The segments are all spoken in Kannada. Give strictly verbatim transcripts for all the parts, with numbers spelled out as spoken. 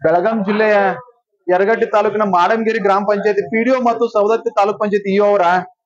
ಬೆಳಗಾಂ ಜಿಲ್ಲೆಯ ಯರಗಟ್ಟಿ ತಾಲೂಕಿನ ಮಾಡಂಗಿರಿ ಗ್ರಾಮ ಪಂಚಾಯತಿ ಪಿಡಿಒ ಮತ್ತು ಸವದತ್ತಿ ತಾಲೂಕ್ ಪಂಚಾಯತಿ ಇಒ ಅವರ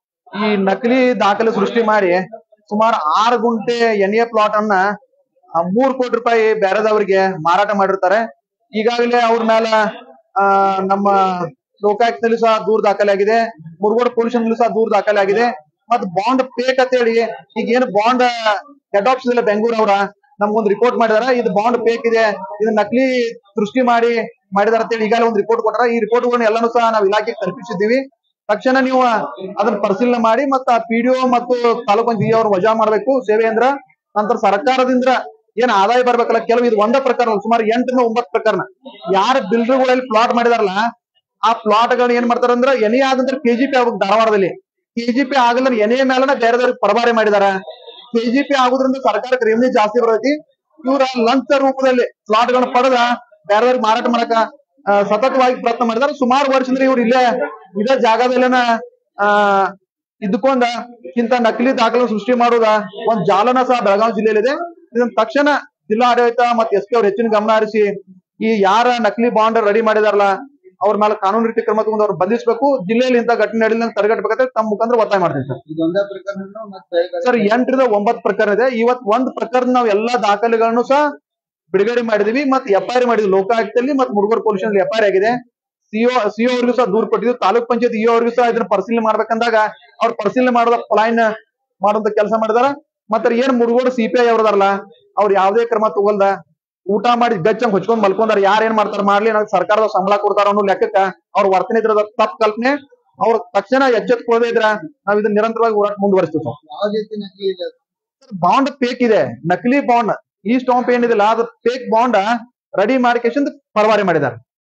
ಈ ನಕಲಿ ದಾಖಲೆ ಸೃಷ್ಟಿ ಮಾಡಿ ಸುಮಾರು ಆರು ಗುಂಟೆ ಎನ್ ಎ ಪ್ಲಾಟ್ ಅನ್ನ ಆ, ಮೂರ್ ಕೋಟಿ ರೂಪಾಯಿ ಬೇರೆದವರಿಗೆ ಮಾರಾಟ ಮಾಡಿರ್ತಾರೆ. ಈಗಾಗಲೇ ಅವ್ರ ಮೇಲೆ ಆ ನಮ್ಮ ಲೋಕಾಯುಕ್ತದಲ್ಲಿ ಸಹ ದೂರು ದಾಖಲೆ ಆಗಿದೆ, ಮುರುಗೋಡು ಪೊಲೀಸ್ ಸಹ ದೂರು ದಾಖಲೆ ಆಗಿದೆ. ಮತ್ ಬಾಂಡ್ ಫೇಕ್ ಅಂತ ಹೇಳಿ ಈಗ ಏನು ಬಾಂಡ್ ಹೆಡ್ ಆಫೀಸ್ ಇಲ್ಲ ಬೆಂಗಳೂರು ಅವರ ನಮ್ಗೊಂದು ರಿಪೋರ್ಟ್ ಮಾಡಿದಾರ, ಇದು ಬಾಂಡ್ ಫೇಕ್ ಇದೆ, ಇದು ನಕಲಿ ಸೃಷ್ಟಿ ಮಾಡಿ ಮಾಡಿದಾರ ಅಂತ ಹೇಳಿ ಈಗಾಗಲೇ ಒಂದು ರಿಪೋರ್ಟ್ ಕೊಟ್ಟಾರ. ಈ ರಿಪೋರ್ಟ್ಗಳನ್ನ ಎಲ್ಲಾನು ಸಹ ನಾವು ಇಲಾಖೆಗೆ ತಲುಪಿಸಿದ್ದೀವಿ. ತಕ್ಷಣ ನೀವು ಅದನ್ನ ಪರಿಶೀಲನೆ ಮಾಡಿ ಮತ್ತ ಪಿಡಿಒ ಮತ್ತು ತಾಲೂಕು ಪಂಚಾಯತ್ ಅವ್ರು ವಜಾ ಮಾಡ್ಬೇಕು ಸೇವೆ ಅಂದ್ರ. ನಂತರ ಸರ್ಕಾರದಿಂದ ಏನ್ ಆದಾಯ ಬರ್ಬೇಕಲ್ಲ, ಕೆಲವು ಇದು ಒಂದೇ ಪ್ರಕರಣ, ಸುಮಾರು ಎಂಟರಿಂದ ಒಂಬತ್ತು ಪ್ರಕರಣ ಯಾರ ಬಿಲ್ಡರ್ಗಳಲ್ಲಿ ಪ್ಲಾಟ್ ಮಾಡಿದಾರಲ್ಲ ಆ ಪ್ಲಾಟ್ ಗಳನ್ನ ಏನ್ ಮಾಡ್ತಾರ ಅಂದ್ರ ಎನಿ ಆದಂದ್ರೆ ಕೆಜಿಪಿ ಆಗ್ಬೇಕು. ಧಾರವಾಡದಲ್ಲಿ ಕೆಜಿಪಿ ಆಗಲ್ಲ ಎನೆ ಮೇಲನ ಬೇರೆದವ್ರಿಗೆ ಪರಭಾರೆ ಮಾಡಿದಾರ. ಕೆಜಿಪಿ ಆಗುದ್ರಿಂದ ಸರ್ಕಾರಕ್ಕೆ ರೆವೆನ್ಯೂ ಜಾಸ್ತಿ ಬರ್ತೈತಿ. ಇವ್ರ ಲಂಚ ರೂಪದಲ್ಲಿ ಪ್ಲಾಟ್ ಗಳನ್ನ ಪಡೆದ ಬೇರೆದವ್ರಿಗೆ ಮಾರಾಟ ಮಾಡಕ ಆ, ಸತತವಾಗಿ ಪ್ರಯತ್ನ ಮಾಡಿದಾರೆ. ಸುಮಾರು ವರ್ಷದಿಂದ ಇವ್ರು ಇಲ್ಲೇ ಇದೇ ಜಾಗದಲ್ಲಿನ ಆ ಇದ್ಕೊಂಡ ಇಂತ ನಕಲಿ ದಾಖಲೆ ಸೃಷ್ಟಿ ಮಾಡುದ ಒಂದ್ ಜಾಲನ ಸಹ ಬೆಳಗಾವಿ ಜಿಲ್ಲೆಯಲ್ಲಿದೆ. ಇದನ್ನ ತಕ್ಷಣ ಜಿಲ್ಲಾ ಆಡಳಿತ ಮತ್ತೆ ಎಸ್ ಪಿ ಅವ್ರು ಹೆಚ್ಚಿನ ಗಮನ ಹರಿಸಿ ಈ ಯಾರ ನಕಲಿ ಬಾಂಡ್ ರೆಡಿ ಮಾಡಿದಾರಲ್ಲ ಅವ್ರ ಮೇಲೆ ಕಾನೂನು ರೀತಿ ಕ್ರಮ ತಗೊಂಡು ಅವ್ರು ಬಂಧಿಸಬೇಕು. ಜಿಲ್ಲೆಯಲ್ಲಿ ಇಂತ ಘಟನೆ ನಡೆಯಲ್ಲ ತಡೆಗಟ್ಟಬೇಕಂತ ತಮ್ಮ ಮುಖಾಂತರ ಒತ್ತಾಯ ಮಾಡ್ತೀನಿ ಸರ್. ಇದೊಂದೇ ಪ್ರಕರಣ ಮತ್ತೆ ಸರ್ ಎಂಟರಿಂದ ಒಂಬತ್ತು ಪ್ರಕರಣ ಇದೆ. ಇವತ್ ಒಂದ್ ಪ್ರಕರಣ ನಾವು ಎಲ್ಲಾ ದಾಖಲೆಗಳನ್ನು ಸಹ ಬಿಡುಗಡೆ ಮಾಡಿದೀವಿ ಮತ್ತೆ ಎಫ್ ಐ ಆರ್ ಮಾಡಿದ್ವಿ. ಲೋಕಾಯುಕ್ತದಲ್ಲಿ ಮತ್ತೆ Murgod police F I R ಆಗಿದೆ. ಸಿಒ ಸಿಒ ಅವ್ರಿಗೂ ಸಹ ದೂರು ಕೊಟ್ಟಿದ್ವಿ. ತಾಲೂಕ್ ಪಂಚಾಯತ್ ಇಒ ಅವ್ರಿಗೂ ಸಹ ಇದನ್ನ ಪರಿಶೀಲನೆ ಮಾಡ್ಬೇಕಂದಾಗ ಅವ್ರು ಪರಿಶೀಲನೆ ಮಾಡೋದ ಪ್ಲಾನ್ ಮಾಡುವಂತ ಕೆಲಸ ಮಾಡಿದಾರ. ಮತ್ತೆ ಏನ್ ಮುರುಗೋಡು ಸಿಪಿಐ ಅವ್ರದಾರಲ್ಲ ಅವ್ರು ಯಾವ್ದೇ ಕ್ರಮ ತಗೊಲ್ದ ಊಟ ಮಾಡಿ ಬೆಚ್ಚಂಗ್ ಹೊಚ್ಕೊಂಡ್ ಮಲ್ಕೊಂಡಾರ. ಯಾರ ಏನ್ ಮಾಡ್ತಾರ ಮಾಡ್ಲಿ, ನನಗೆ ಸರ್ಕಾರದ ಸಂಬಳ ಕೊಡ್ತಾರ ಅನ್ನೋ ಲೆಕ್ಕಕ್ಕ ಅವ್ರ ವರ್ತನೆ ಇದ್ರ ತಪ್ಪು ಕಲ್ಪನೆ. ಅವ್ರ ತಕ್ಷಣ ಎಚ್ಚೆತ್ಕೊಳ್ಳದೆ ಇದ್ರ ನಾವ್ ಇದನ್ನ ನಿರಂತರವಾಗಿ ಹೋರಾಟ ಮುಂದುವರಿಸ್ತೀವಿ ಸರ್. ಯಾವ ರೀತಿ ನಕಲಿ ಇದೆ? ಬಾಂಡ್ ಫೇಕ್ ಇದೆ, ನಕಲಿ ಬಾಂಡ್ ಈ ಸ್ಟಾಂಪ್ ಏನಿದಿಲ್ಲ ಅದು ಫೇಕ್ ಬಾಂಡ್ ರೆಡಿ ಮಾಡಿ ಪರವಾರಿ ಮಾಡಿದ್ದಾರೆ.